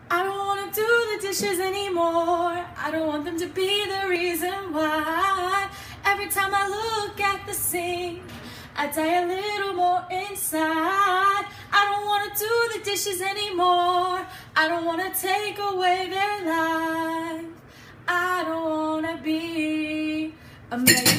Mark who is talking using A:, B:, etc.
A: I don't wanna do the dishes anymore. I don't want them to be the reason why. Every time I look at the sink, I die a little more inside. I don't wanna do the dishes anymore. I don't wanna take away their life. I don't wanna be a man.